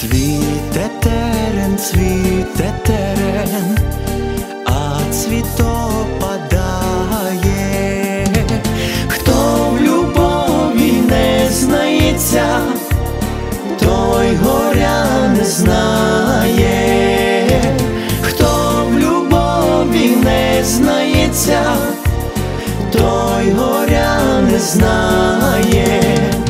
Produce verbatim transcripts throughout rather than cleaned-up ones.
Цвіте терен, цвіте терен, а цвіток падає. Хто в любові не знається, той горя не знає. Хто в любові не знається, той горя не знає.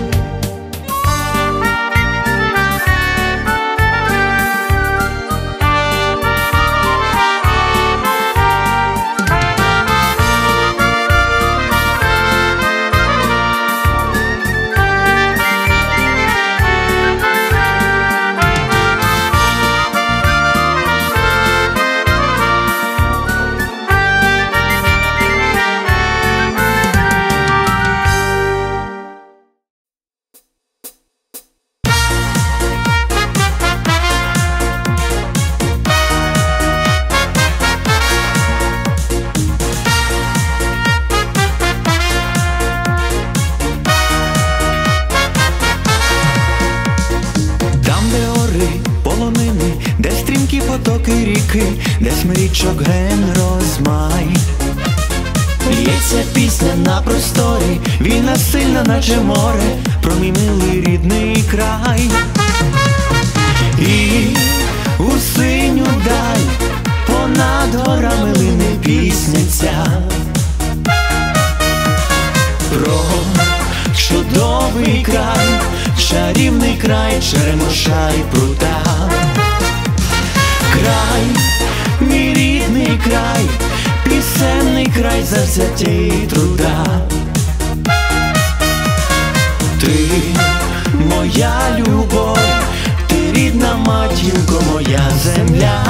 Де стрімкі потоки ріки, де смирічок ген розмай. Лється пісня на просторі, війна сильна, наче море, про мій милий рідний край. І у синю даль понад горами лине пісня ця про чудовий край, чарівний край черемоша й прута. Край, мій рідний край, пісенний край завзяття і труда. Ти моя любов, ти рідна матінко, моя земля.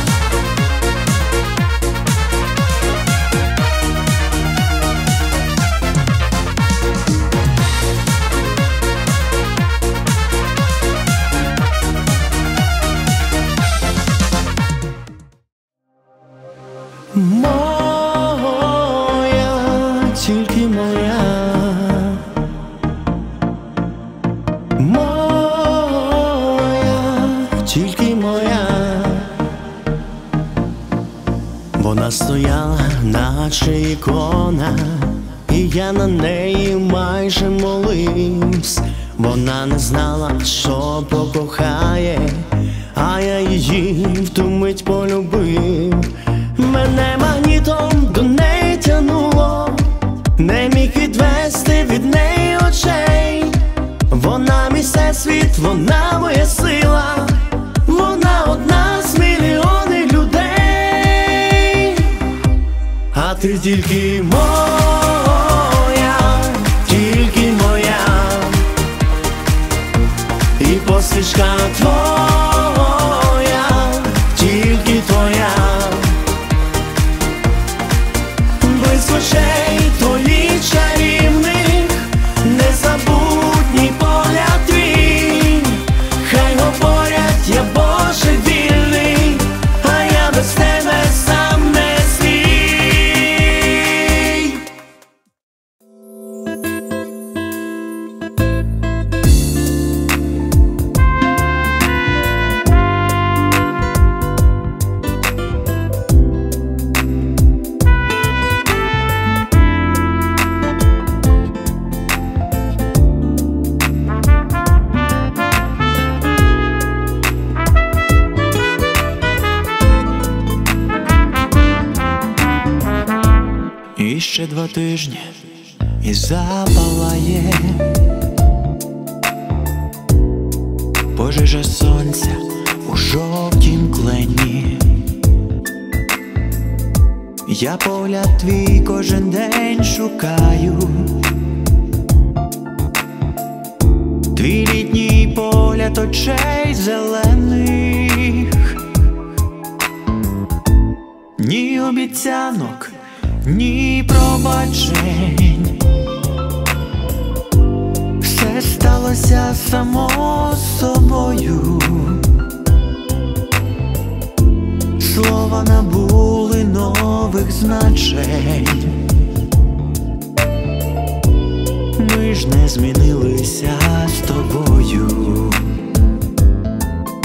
Моя, тільки моя, моя, тільки моя. Вона стояла, наче ікона, і я на неї майже молився. Вона не знала, що покохає, а я її в ту мить полюбив. Мене магнітом до неї тянуло, не міг відвести від неї очей. Вона мій всесвіт, вона моя сила, вона одна з мільйонів людей. А ти тільки моя, тільки моя, і посмішка твоя, тільки твоя. Очей твоїх чарівних, незабутній погляд твій. Хай говорять, я божевільний, а я без тебе сам не свій. І ще два тижні і запалає пожежа сонця у жовтім клені. Я погляд твій кожен день шукаю, твій літній погляд очей зелених. Ні обіцянок, ні пробачень, все сталося само собою. Слова набули нових значень. Ми ж не змінилися з тобою.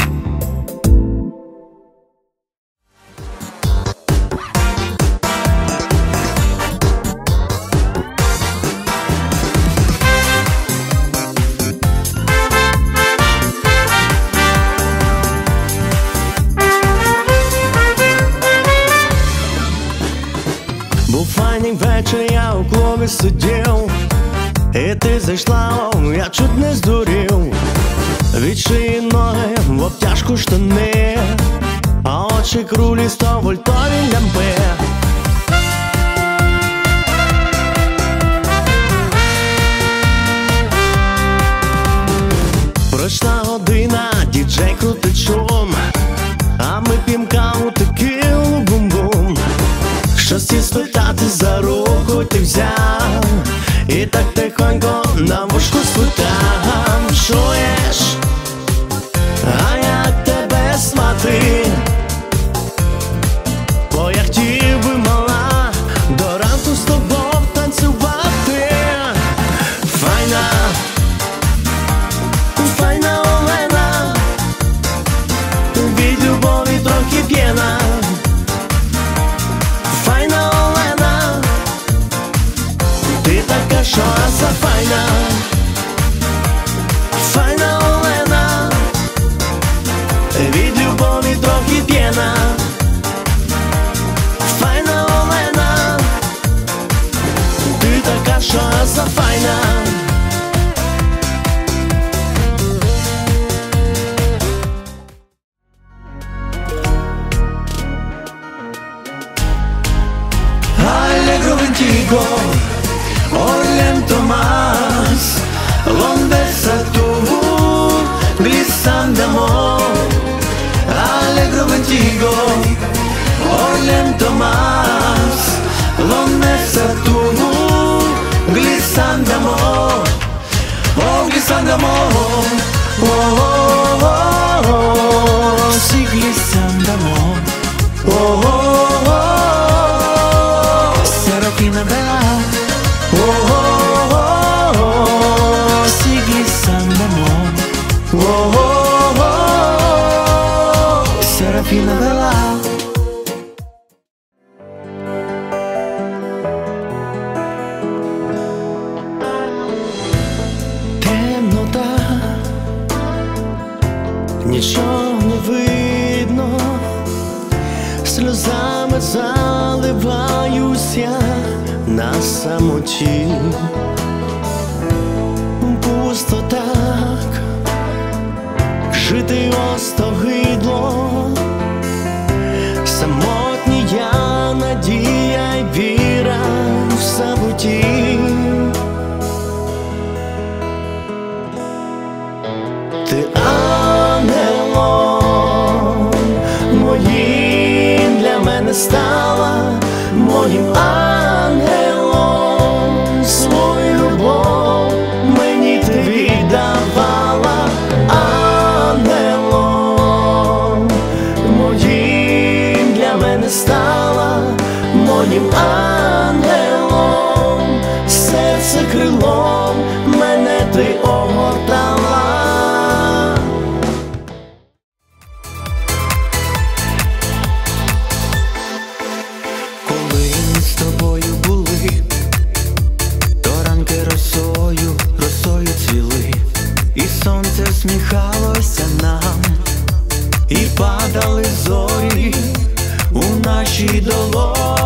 Останній вечір я у клубі сидів, і ти зайшла, о, я чуть не здурів. Від шиї ноги в обтяжку штани, а очі крулі сто вольтові лямпи. Пройшла година, діджей крутить шум, а ми п'єм каву, текілу, бум-бум. Щось і спитати за руку ти взяв, і так тихонько на вушку спитав: чуєш, а як тебе звати? Бо я хотів би, мала, до ранку з тобою танцювати. Файна, файна Олена, від любові трохи п'єна. Файна Олена, ти така, що аса файна. Файна Олена, від любові трохи п'єна. Файна Олена, ти така, що аса файна. Allegro contigo, hoy lento más, donde estás tú, glisando amor. Allegro contigo, hoy lento más, donde estás tú, glisando amor, oh glisando amor, oh oh oh oh, sí glisando amor, oh oh oh. Serafina bella, oh oh oh oh, si glissando amor, oh oh oh, Serafina bella. Темнота, нічого не видно, сльозами заливаюсь я на самоті. Пусто так, жити остогидло, самотній я, надія й віра в забуті. Ти ангелом моїм для мене стала, моїм ангелом, свою любов мені ти віддавала. Ангелом моїм для мене стала, моїм ангелом, серце крилом мене ти огортала. Сонце всміхалося нам, і падали зорі у нашій долоні.